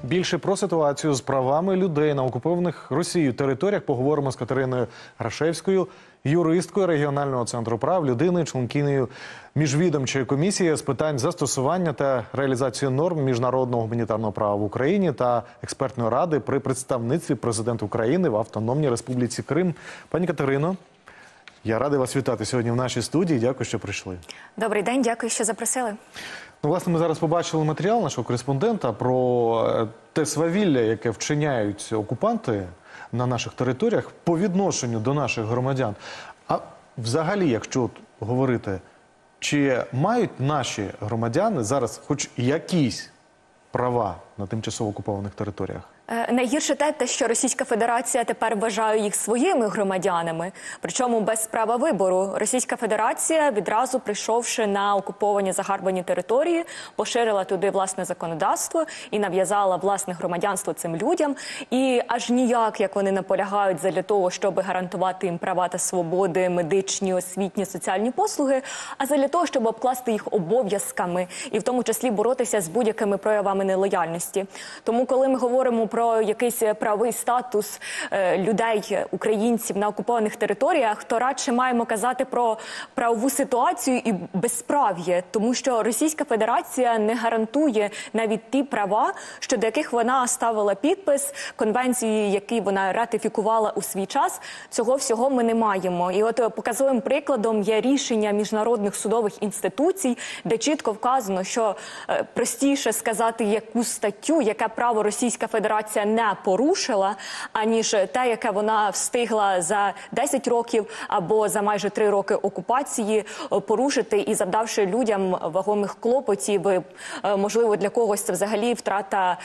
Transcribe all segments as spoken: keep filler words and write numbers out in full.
Більше про ситуацію з правами людей на окупованих Росією територіях поговоримо з Катериною Грашевською, юристкою регіонального центру прав людини, членкинею міжвідомчої комісії з питань застосування та реалізації норм міжнародного гуманітарного права в Україні та експертної ради при представництві президента України в Автономній Республіці Крим. Пані Катерино, я радий вас вітати сьогодні в нашій студії. Дякую, що прийшли. Добрий день, дякую, що запросили. Ну, власне, ми зараз побачили матеріал нашого кореспондента про те свавілля, яке вчиняють окупанти на наших територіях по відношенню до наших громадян. А взагалі, якщо говорити, чи мають наші громадяни зараз хоч якісь права на тимчасово окупованих територіях? Найгірше те, що Російська Федерація тепер вважає їх своїми громадянами, причому без права вибору. Російська Федерація, відразу прийшовши на окуповані загарбані території, поширила туди власне законодавство і нав'язала власне громадянство цим людям. І аж ніяк, як вони наполягають, задля того, щоб гарантувати їм права та свободи, медичні, освітні, соціальні послуги, а задля того, щоб обкласти їх обов'язками і в тому числі боротися з будь-якими проявами нелояльності. Тому, коли ми говоримо про якийсь правовий статус е, людей, українців на окупованих територіях, то радше маємо казати про правову ситуацію і безправ'я, тому що Російська Федерація не гарантує навіть ті права, щодо яких вона ставила підпис, конвенції, які вона ратифікувала у свій час. Цього всього ми не маємо. І от показовим прикладом є рішення міжнародних судових інституцій, де чітко вказано, що е, простіше сказати яку статтю, яке право Російська Федерація не порушила, аніж те, яке вона встигла за десять років або за майже три роки окупації порушити і завдавши людям вагомих клопотів. Можливо, для когось це взагалі втрата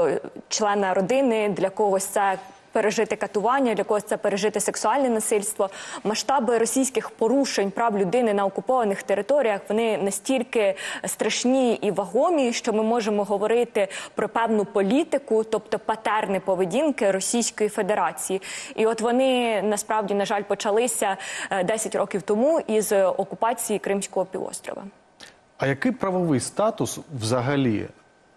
члена родини, для когось це пережити катування, для когось це пережити сексуальне насильство. Масштаби російських порушень прав людини на окупованих територіях, вони настільки страшні і вагомі, що ми можемо говорити про певну політику, тобто патерни поведінки Російської Федерації. І от вони, насправді, на жаль, почалися десять років тому із окупації Кримського півострова. А який правовий статус взагалі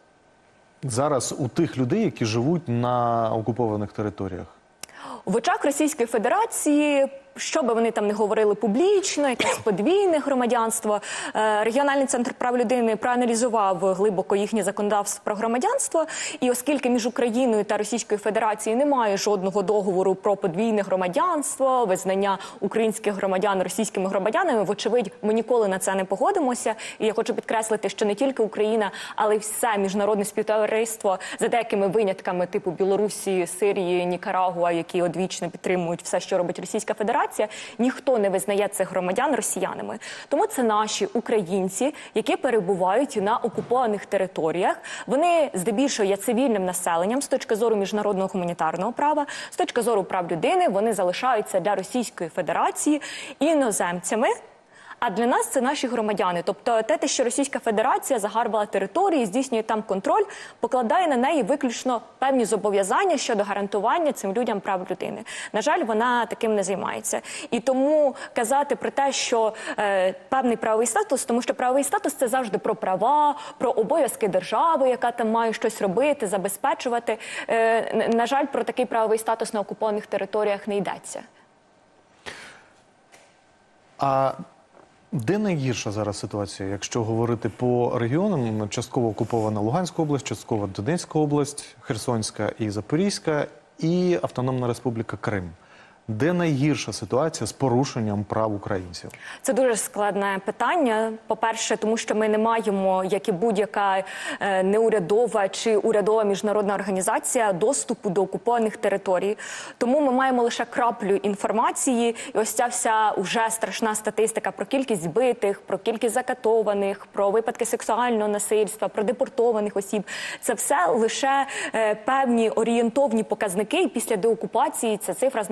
зараз у тих людей, які живуть на окупованих територіях? В очах Російської Федерації, що би вони там не говорили публічно, якесь подвійне громадянство, регіональний центр прав людини проаналізував глибоко їхнє законодавство про громадянство, і оскільки між Україною та Російською Федерацією немає жодного договору про подвійне громадянство, визнання українських громадян російськими громадянами, вочевидь, ми ніколи на це не погодимося. І я хочу підкреслити, що не тільки Україна, але й все міжнародне співтовариство, за деякими винятками типу Білорусі, Сирії, Нікарагуа, які одвічно підтримують все, що робить Російська Федерація, ніхто не визнає цих громадян росіянами. Тому це наші українці, які перебувають на окупованих територіях. Вони здебільшого є цивільним населенням з точки зору міжнародного гуманітарного права, з точки зору прав людини вони залишаються для Російської Федерації іноземцями. А для нас це наші громадяни. Тобто те, що Російська Федерація загарбала території, здійснює там контроль, покладає на неї виключно певні зобов'язання щодо гарантування цим людям прав людини. На жаль, вона таким не займається. І тому казати про те, що е, певний правовий статус, тому що правовий статус – це завжди про права, про обов'язки держави, яка там має щось робити, забезпечувати. Е, на жаль, про такий правовий статус на окупованих територіях не йдеться. А де найгірша зараз ситуація, якщо говорити по регіонам? Частково окупована Луганська область, частково Донецька область, Херсонська і Запорізька, і Автономна Республіка Крим. Де найгірша ситуація з порушенням прав українців? Це дуже складне питання. По-перше, тому що ми не маємо, як і будь-яка е, неурядова чи урядова міжнародна організація, доступу до окупованих територій. Тому ми маємо лише краплю інформації. І ось ця вся уже страшна статистика про кількість збитих, про кількість закатованих, про випадки сексуального насильства, про депортованих осіб. Це все лише е, певні орієнтовні показники. І після деокупації ця цифра значно зростає.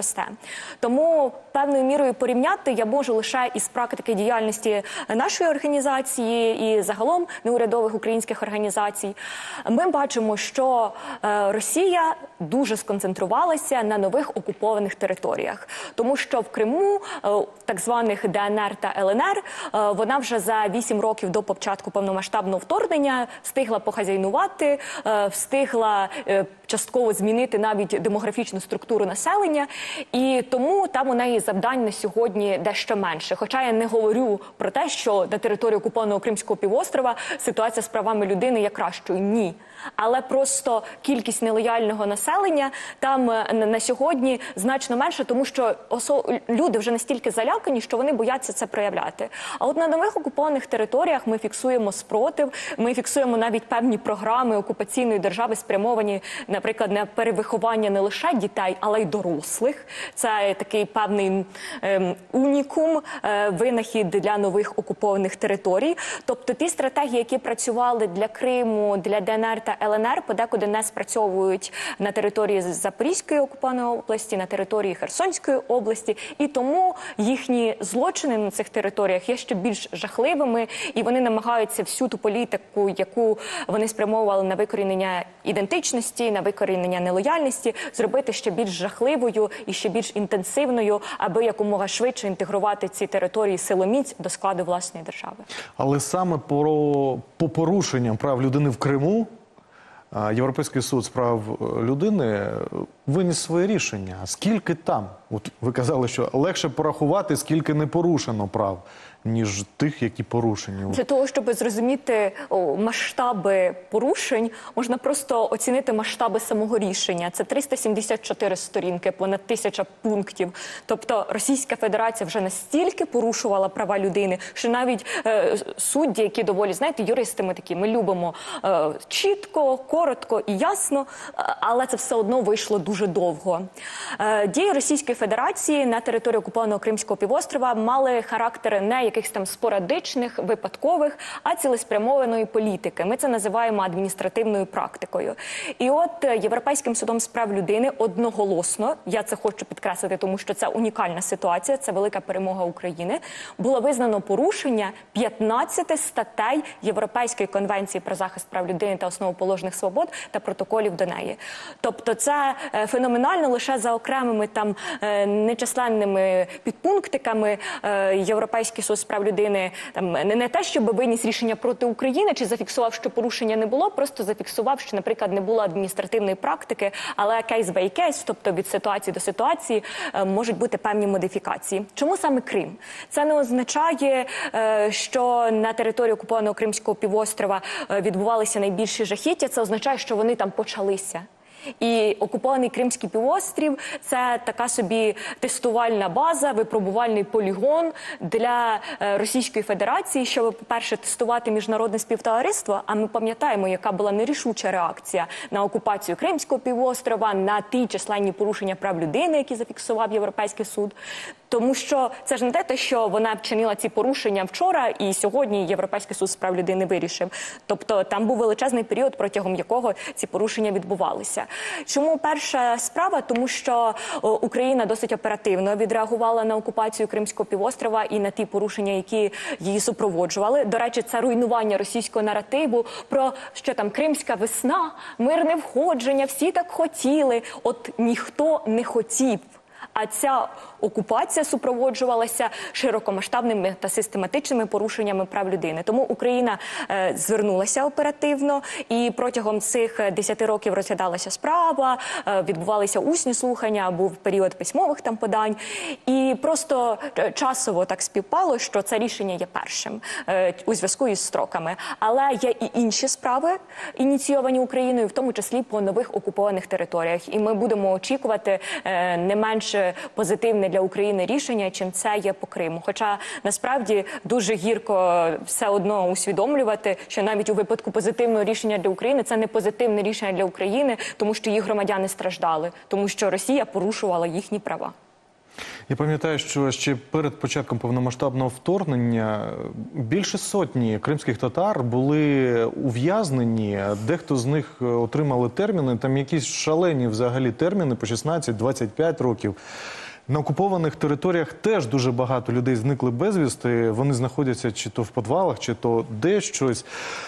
росте. Тому певною мірою порівняти я можу лише із практики діяльності нашої організації і загалом неурядових українських організацій. Ми бачимо, що Росія дуже сконцентрувалася на нових окупованих територіях. Тому що в Криму, так званих Де Ен Ер та Ел Ен Ер, вона вже за вісім років до початку повномасштабного вторгнення встигла похазяйнувати, встигла частково змінити навіть демографічну структуру населення. І тому там у неї завдань на сьогодні дещо менше. Хоча я не говорю про те, що на території окупованого Кримського півострова ситуація з правами людини є кращою. Ні. Але просто кількість нелояльного населення там на сьогодні значно менше, тому що люди вже настільки залякані, що вони бояться це проявляти. А от на нових окупованих територіях ми фіксуємо спротив, ми фіксуємо навіть певні програми окупаційної держави, спрямовані, наприклад, на перевиховання не лише дітей, але й дорослих. Це такий певний ем, унікум, е, винахід для нових окупованих територій. Тобто ті стратегії, які працювали для Криму, для Де Ен Ер та Ел Ен Ер, подекуди не спрацьовують на території Запорізької окупованої області, на території Херсонської області. І тому їхні злочини на цих територіях є ще більш жахливими, і вони намагаються всю ту політику, яку вони спрямовували на викорінення ідентичності, на викорінення нелояльності, зробити ще більш жахливою і ще більш інтенсивною, аби якомога швидше інтегрувати ці території силоміць до складу власної держави. Але саме по, по порушенням прав людини в Криму Європейський суд з прав людини виніс своє рішення. Скільки там? От ви казали, що легше порахувати, скільки не порушено прав, ніж тих, які порушені. Для того, щоб зрозуміти о, масштаби порушень, можна просто оцінити масштаби самого рішення. Це триста сімдесят чотири сторінки, понад тисяча пунктів. Тобто Російська Федерація вже настільки порушувала права людини, що навіть е, судді, які доволі, знаєте, юристи ми такі, ми любимо е, чітко, коротко і ясно, але це все одно вийшло дуже довго. Е, дії Російської Федерації на території окупованого Кримського півострова мали характер не якихось там спорадичних, випадкових, а цілеспрямованої політики. Ми це називаємо адміністративною практикою. І от Європейським судом з прав людини одноголосно, я це хочу підкреслити, тому що це унікальна ситуація, це велика перемога України, було визнано порушення п'ятнадцяти статей Європейської конвенції про захист прав людини та основоположних свобод та протоколів до неї. Тобто це феноменально лише за окремими там нечисленними підпунктиками Європейський суд з прав людини там не, не те, щоб виніс рішення проти України чи зафіксував, що порушення не було, просто зафіксував, що, наприклад, не було адміністративної практики, але кейс бай кейс, тобто від ситуації до ситуації, можуть бути певні модифікації. Чому саме Крим? Це не означає, що на території окупованого Кримського півострова відбувалися найбільші жахіття, це означає, що вони там почалися. І окупований Кримський півострів – це така собі тестувальна база, випробувальний полігон для Російської Федерації, щоб, по-перше, тестувати міжнародне співтовариство, а ми пам'ятаємо, яка була нерішуча реакція на окупацію Кримського півострова, на ті численні порушення прав людини, які зафіксував Європейський суд. Тому що це ж не те, що вона вчинила ці порушення вчора, і сьогодні Європейський суд з прав людини вирішив. Тобто там був величезний період, протягом якого ці порушення відбувалися. Чому перша справа? Тому що Україна досить оперативно відреагувала на окупацію Кримського півострова і на ті порушення, які її супроводжували. До речі, це руйнування російського наративу про, що там, Кримська весна, мирне входження, всі так хотіли. От ніхто не хотів. А ця окупація супроводжувалася широкомасштабними та систематичними порушеннями прав людини. Тому Україна е, звернулася оперативно, і протягом цих десяти років розглядалася справа, е, відбувалися усні слухання, був період письмових там подань. І просто часово так співпало, що це рішення є першим е, у зв'язку із строками. Але є і інші справи, ініційовані Україною, в тому числі по нових окупованих територіях. І ми будемо очікувати е, не менше позитивне для України рішення, чим це є по Криму. Хоча, насправді, дуже гірко все одно усвідомлювати, що навіть у випадку позитивного рішення для України це не позитивне рішення для України, тому що їх громадяни страждали, тому що Росія порушувала їхні права. Я пам'ятаю, що ще перед початком повномасштабного вторгнення більше сотні кримських татар були ув'язнені, дехто з них отримали терміни, там якісь шалені взагалі терміни по шістнадцять - двадцять п'ять років. На окупованих територіях теж дуже багато людей зникли безвісти, вони знаходяться чи то в підвалах, чи то де щось.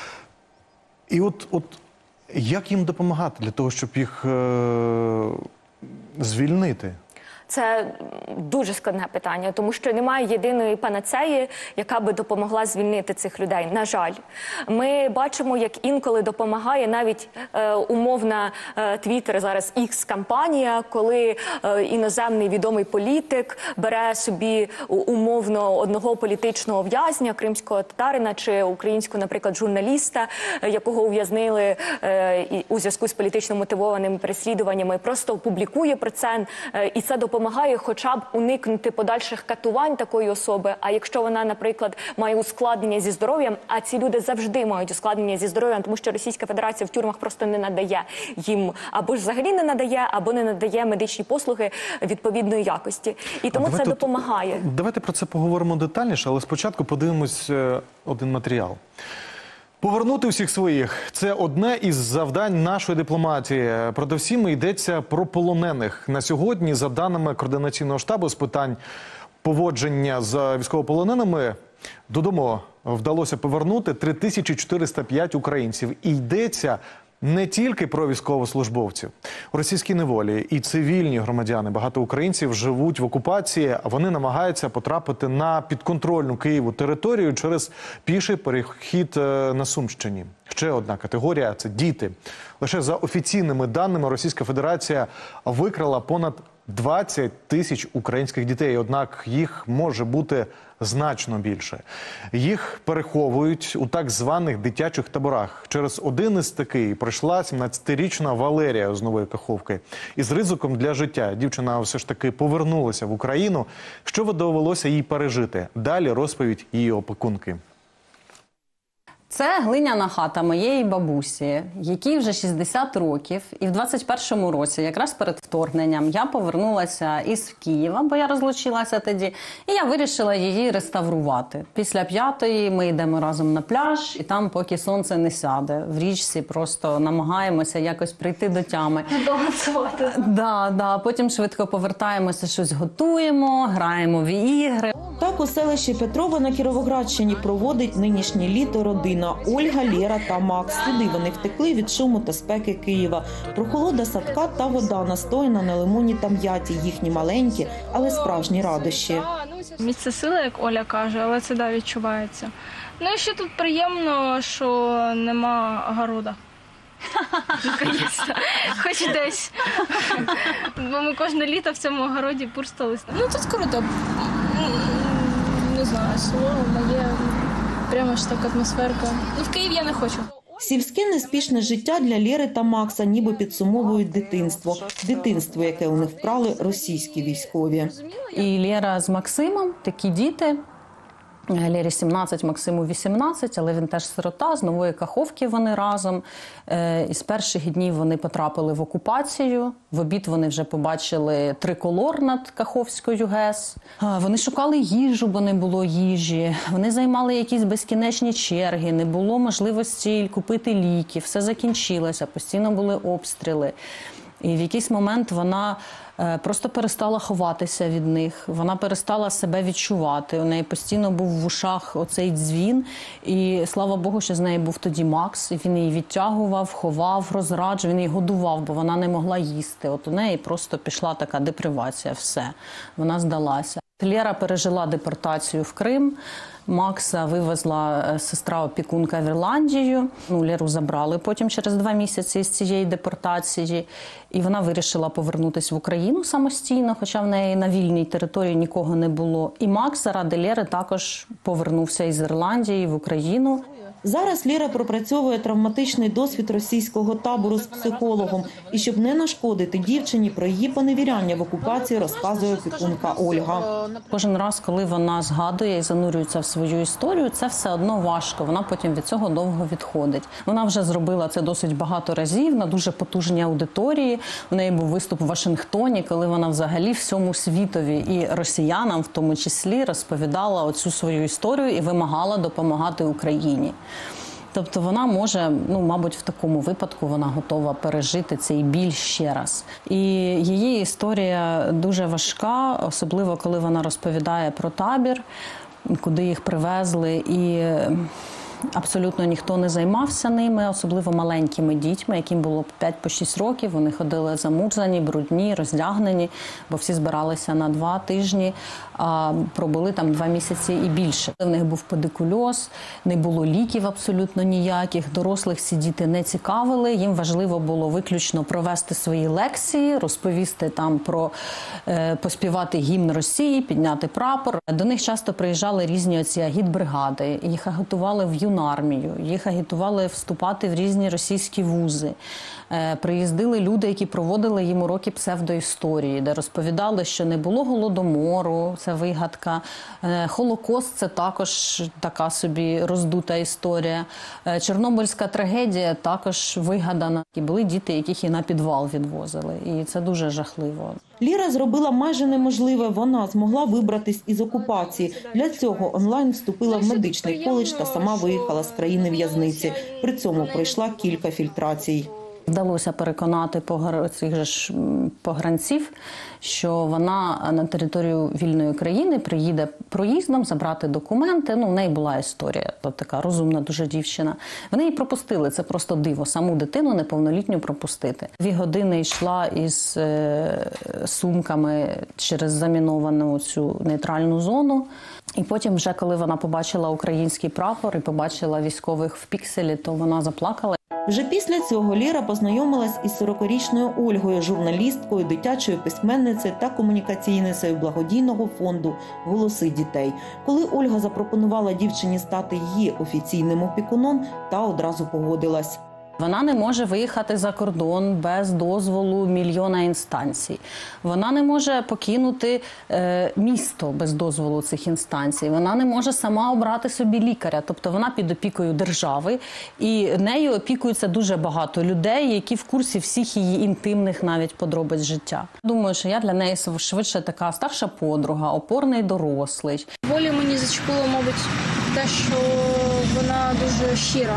І от, от як їм допомагати для того, щоб їх е- звільнити? Це дуже складне питання, тому що немає єдиної панацеї, яка би допомогла звільнити цих людей. На жаль, ми бачимо, як інколи допомагає навіть е, умовна е, Твіттер, зараз Ікс-кампанія, коли е, іноземний відомий політик бере собі умовно одного політичного в'язня, кримського татарина чи українського, наприклад, журналіста, е, якого ув'язнили е, у зв'язку з політично мотивованими переслідуваннями, просто публікує про це, е, і це допомагає. Допомагає хоча б уникнути подальших катувань такої особи, а якщо вона, наприклад, має ускладнення зі здоров'ям, а ці люди завжди мають ускладнення зі здоров'ям, тому що Російська Федерація в тюрмах просто не надає їм, або ж взагалі не надає, або не надає медичні послуги відповідної якості. І тому це допомагає. Давайте про це поговоримо детальніше, але спочатку подивимось один матеріал. Повернути усіх своїх – це одне із завдань нашої дипломатії. Передусім йдеться про полонених. На сьогодні, за даними Координаційного штабу з питань поводження з військовополоненими, додому вдалося повернути три тисячі чотириста п'ять українців. І йдеться не тільки про військовослужбовців. У російській неволі і цивільні громадяни, багато українців живуть в окупації, а вони намагаються потрапити на підконтрольну Києву територію через піший перехід на Сумщині. Ще одна категорія – це діти. Лише за офіційними даними Російська Федерація викрала понад двадцять тисяч українських дітей, однак їх може бути значно більше. Їх переховують у так званих дитячих таборах. Через один із таких прийшла сімнадцятирічна Валерія з Нової Каховки. Із ризиком для життя дівчина все ж таки повернулася в Україну. Що довелося їй пережити? Далі розповідь її опікунки. Це глиняна хата моєї бабусі, якій вже шістдесят років. І в двадцять першому році, якраз перед вторгненням, я повернулася із Києва, бо я розлучилася тоді, і я вирішила її реставрувати. Після п'ятої ми йдемо разом на пляж, і там, поки сонце не сяде, в річці просто намагаємося якось прийти до тями. Балансувати. Да, да. Потім швидко повертаємося, щось готуємо, граємо в ігри. Так у селищі Петрове на Кіровоградщині проводить нинішнє літо родина Ольга, Лєра та Макс. Сюди вони втекли від шуму та спеки Києва. Прохолода садка та вода, настояна на лимоні та м'яті. Їхні маленькі, але справжні радощі. Місце сили, як Оля каже, але це да, відчувається. Ну і ще тут приємно, що нема огорода. Наконець-то. Хоч десь. Бо ми кожне літо в цьому огороді пурстались. Ну тут круто. Не знаю, село моє, прямо ж так атмосферка. Ну в Київ я не хочу. Сільське неспішне життя для Лєри та Макса ніби підсумовують дитинство. Дитинство, яке у них вкрали російські військові. І Лєра з Максимом, такі діти. Лєрі сімнадцять, Максиму вісімнадцять, але він теж сирота, з Нової Каховки вони разом. І з перших днів вони потрапили в окупацію. В обід вони вже побачили триколор над Каховською ГЕС. Вони шукали їжу, бо не було їжі. Вони займали якісь безкінечні черги, не було можливості купити ліки. Все закінчилося, постійно були обстріли. І в якийсь момент вона просто перестала ховатися від них, вона перестала себе відчувати. У неї постійно був в ушах оцей дзвін. І слава Богу, що з нею був тоді Макс. І він її відтягував, ховав, розраджував, він її годував, бо вона не могла їсти. От у неї просто пішла така депривація, все. Вона здалася. Лєра пережила депортацію в Крим. Макса вивезла сестра-опікунка в Ірландію. Ну, Лєру забрали потім через два місяці з цієї депортації. І вона вирішила повернутися в Україну самостійно, хоча в неї на вільній території нікого не було. І Макс заради Лєри також повернувся із Ірландії в Україну. Зараз Лєра пропрацьовує травматичний досвід російського табору з психологом. І щоб не нашкодити дівчині, про її поневіряння в окупації розказує опікунка Ольга. Кожен раз, коли вона згадує і занурюється в свою історію, це все одно важко. Вона потім від цього довго відходить. Вона вже зробила це досить багато разів на дуже потужній аудиторії. У неї був виступ в Вашингтоні, коли вона взагалі всьому світові і росіянам в тому числі розповідала оцю свою історію і вимагала допомагати Україні. Тобто вона може, ну, мабуть, в такому випадку вона готова пережити цей біль ще раз. І її історія дуже важка, особливо коли вона розповідає про табір, куди їх привезли, і абсолютно ніхто не займався ними, особливо маленькими дітьми, яким було п'ять по шість років. Вони ходили замурзані, брудні, роздягнені, бо всі збиралися на два тижні, а пробули там два місяці і більше. В них був педикульоз, не було ліків абсолютно ніяких, дорослих ці діти не цікавили, їм важливо було виключно провести свої лекції, розповісти там про, е, поспівати гімн Росії, підняти прапор. До них часто приїжджали різні оці агітбригади, їх агітували в юнармію, їх агітували вступати в різні російські вузи. Е, приїздили люди, які проводили їм уроки псевдоісторії, де розповідали, що не було голодомору, це вигадка. Е, Холокост – це також така собі роздута історія. Е, Чорнобильська трагедія також вигадана. І були діти, яких і на підвал відвозили. І це дуже жахливо. Лєра зробила майже неможливе. Вона змогла вибратись із окупації. Для цього онлайн вступила в медичний коледж та сама виїхала з країни в'язниці. При цьому пройшла кілька фільтрацій. Вдалося переконати погр... цих же ж погранців, що вона на територію вільної країни приїде проїздом забрати документи. Ну, в неї була історія, то така розумна дуже дівчина. Вони її пропустили, це просто диво, саму дитину неповнолітню пропустити. Дві години йшла із е, сумками через заміновану цю нейтральну зону. І потім вже, коли вона побачила український прапор і побачила військових в пікселі, то вона заплакала. Вже після цього Лєра познайомилась із сорокарічною Ольгою, журналісткою, дитячою письменницею та комунікаційницею благодійного фонду «Голоси дітей». Коли Ольга запропонувала дівчині стати її офіційним опікуном, та одразу погодилась. Вона не може виїхати за кордон без дозволу мільйона інстанцій. Вона не може покинути е, місто без дозволу цих інстанцій. Вона не може сама обрати собі лікаря. Тобто вона під опікою держави, і нею опікується дуже багато людей, які в курсі всіх її інтимних навіть подробиць життя. Думаю, що я для неї швидше така старша подруга, опорний дорослий. Волі мені зачепило, мабуть, те, що вона дуже щира.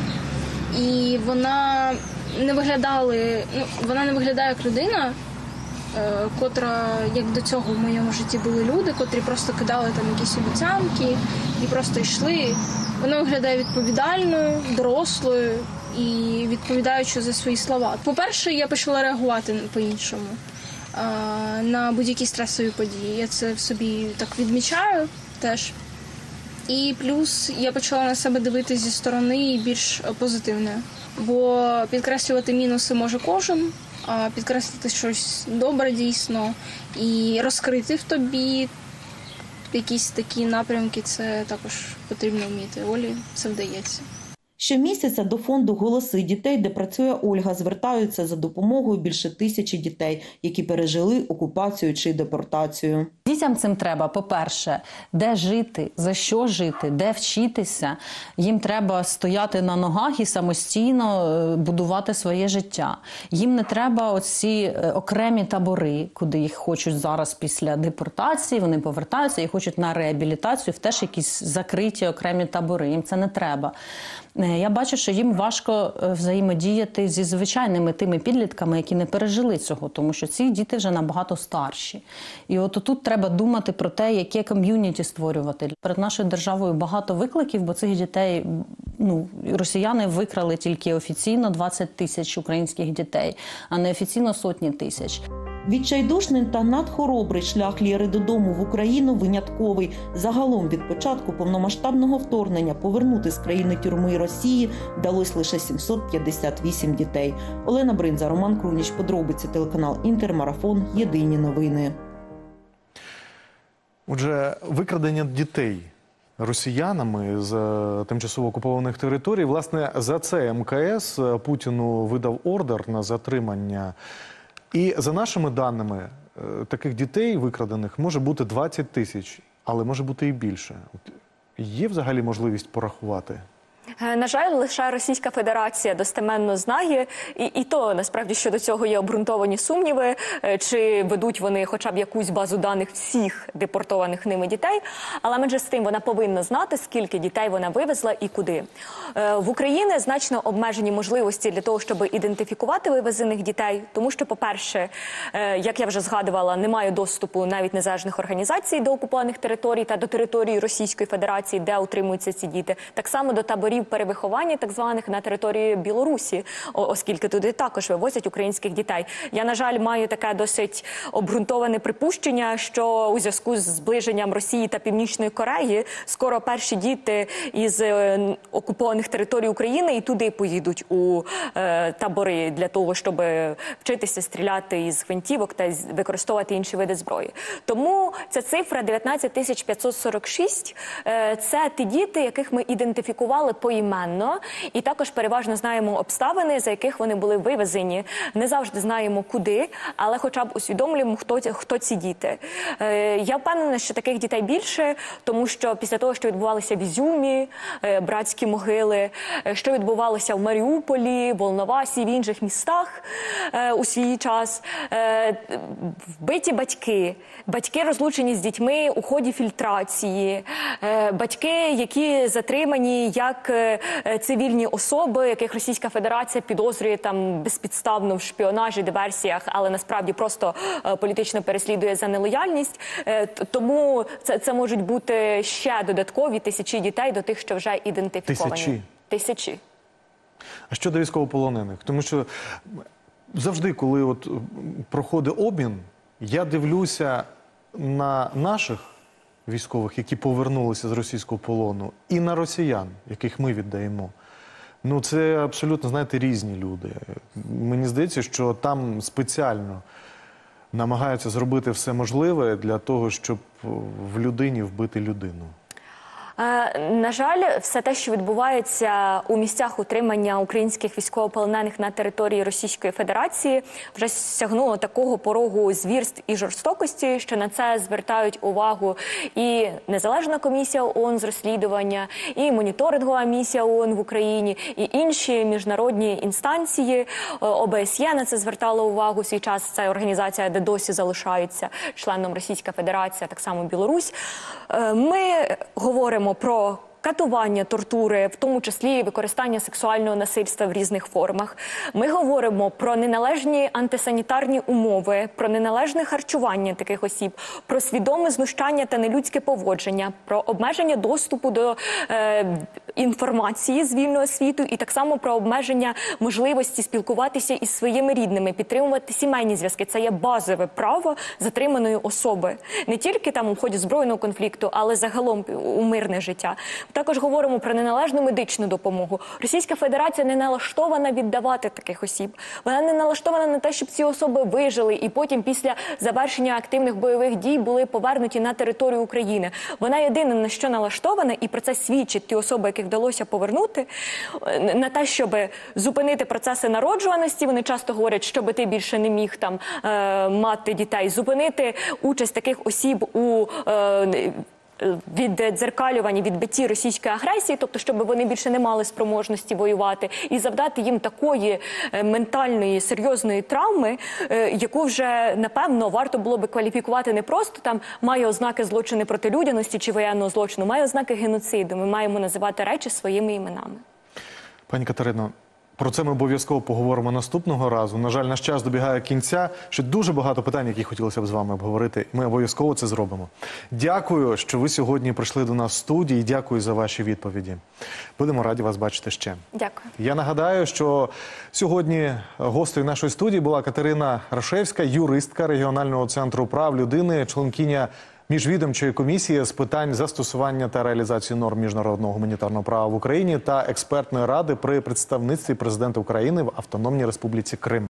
І вона не виглядали, ну, вона не виглядає як людина, е, котра, як до цього в моєму житті були люди, котрі просто кидали там якісь обіцянки і просто йшли. Вона виглядає відповідальною, дорослою і відповідаючою за свої слова. По-перше, я почала реагувати по-іншому е, на будь-які стресові події. Я це в собі так відмічаю теж. І плюс я почала на себе дивитися зі сторони більш позитивно. Бо підкреслювати мінуси може кожен, а підкреслити щось добре дійсно і розкрити в тобі якісь такі напрямки, це також потрібно вміти. Олі це вдається. Щомісяця до фонду «Голоси дітей», де працює Ольга, звертаються за допомогою більше тисячі дітей, які пережили окупацію чи депортацію. Дітям цим треба, по-перше, де жити, за що жити, де вчитися. Їм треба стояти на ногах і самостійно будувати своє життя. Їм не треба оці окремі табори, куди їх хочуть зараз після депортації, вони повертаються і хочуть на реабілітацію в теж якісь закриті окремі табори. Їм це не треба. Я бачу, що їм важко взаємодіяти зі звичайними тими підлітками, які не пережили цього, тому що ці діти вже набагато старші. І от тут треба думати про те, яке ком'юніті створювати. Перед нашою державою багато викликів, бо цих дітей, ну, росіяни викрали тільки офіційно двадцять тисяч українських дітей, а неофіційно сотні тисяч. Відчайдушний та надхоробрий шлях Лєри додому в Україну винятковий. Загалом від початку повномасштабного вторгнення повернути з країни тюрми Росії вдалося лише сімсот п'ятдесят вісім дітей. Олена Бринза, Роман Круніч, подробиці, телеканал «Інтер», Марафон, єдині новини. Отже, викрадення дітей росіянами з е, тимчасово окупованих територій. Власне, за це ем ка ес Путіну видав ордер на затримання. І за нашими даними, е, таких дітей викрадених може бути двадцять тисяч, але може бути і більше. От є взагалі можливість порахувати? На жаль, лише Російська Федерація достеменно знає, і, і то, насправді, щодо цього є обґрунтовані сумніви, чи ведуть вони хоча б якусь базу даних всіх депортованих ними дітей, але менше з тим вона повинна знати, скільки дітей вона вивезла і куди. В Україні значно обмежені можливості для того, щоб ідентифікувати вивезених дітей, тому що, по-перше, як я вже згадувала, немає доступу навіть незалежних організацій до окупованих територій та до території Російської Федерації, де утримуються ці діти, так само до таборів перевиховання так званих на території Білорусі, оскільки туди також вивозять українських дітей. Я, на жаль, маю таке досить обґрунтоване припущення, що у зв'язку з зближенням Росії та Північної Кореї скоро перші діти із окупованих територій України і туди поїдуть у е, табори для того, щоб вчитися стріляти із гвинтівок та використовувати інші види зброї. Тому ця цифра дев'ятнадцять тисяч п'ятсот сорок шість е, це ті діти, яких ми ідентифікували поіменно, і також переважно знаємо обставини, за яких вони були вивезені. Не завжди знаємо куди, але хоча б усвідомлюємо, хто, хто ці діти. Е, я впевнена, що таких дітей більше, тому що після того, що відбувалося в Ізюмі, е, братські могили, е, що відбувалося в Маріуполі, Волновасі, в інших містах е, у свій час, е, вбиті батьки, батьки розлучені з дітьми у ході фільтрації, е, батьки, які затримані як цивільні особи, яких Російська Федерація підозрює там безпідставно в шпіонажі, диверсіях, але насправді просто політично переслідує за нелояльність. Тому це, це можуть бути ще додаткові тисячі дітей до тих, що вже ідентифіковані. Тисячі? Тисячі. А щодо військовополонених? Тому що завжди, коли от проходить обмін, я дивлюся на наших військових, які повернулися з російського полону, і на росіян, яких ми віддаємо. Ну, це абсолютно, знаєте, різні люди. Мені здається, що там спеціально намагаються зробити все можливе для того, щоб в людині вбити людину. На жаль, все те, що відбувається у місцях утримання українських військовополонених на території Російської Федерації, вже сягнуло такого порогу звірств і жорстокості, що на це звертають увагу і Незалежна комісія ООН з розслідування, і моніторингова місія ООН в Україні, і інші міжнародні інстанції. О Б С Є на це звертало увагу в свій час. Це організація, де досі залишається членом Російська Федерація, так само Білорусь. Ми говоримо про катування, тортури, в тому числі використання сексуального насильства в різних формах. Ми говоримо про неналежні антисанітарні умови, про неналежне харчування таких осіб, про свідоме знущання та нелюдське поводження, про обмеження доступу до е, інформації з вільного світу і так само про обмеження можливості спілкуватися із своїми рідними, підтримувати сімейні зв'язки. Це є базове право затриманої особи. Не тільки там у ході збройного конфлікту, але загалом у мирне життя. Також говоримо про неналежну медичну допомогу. Російська Федерація не налаштована віддавати таких осіб. Вона не налаштована на те, щоб ці особи вижили і потім після завершення активних бойових дій були повернуті на територію України. Вона єдине, на що налаштована, і про це свідчать ті особи, яких вдалося повернути, на те, щоб зупинити процеси народжуваності. Вони часто говорять, щоб ти більше не міг там е, мати дітей. Зупинити участь таких осіб у е, віддзеркалюванні, відбитті російської агресії, тобто, щоб вони більше не мали спроможності воювати, і завдати їм такої ментальної, серйозної травми, яку вже, напевно, варто було би кваліфікувати не просто там має ознаки злочини проти людяності чи воєнного злочину, має ознаки геноциду. Ми маємо називати речі своїми іменами. Пані Катерино, про це ми обов'язково поговоримо наступного разу. На жаль, наш час добігає кінця. Ще дуже багато питань, які хотілося б з вами обговорити. Ми обов'язково це зробимо. Дякую, що ви сьогодні прийшли до нас в студії. Дякую за ваші відповіді. Будемо раді вас бачити ще. Дякую. Я нагадаю, що сьогодні гостею нашої студії була Катерина Рашевська, юристка регіонального центру прав людини, членкиня Міжвідомчої комісії з питань застосування та реалізації норм міжнародного гуманітарного права в Україні та експертної ради при представництві президента України в Автономній Республіці Крим.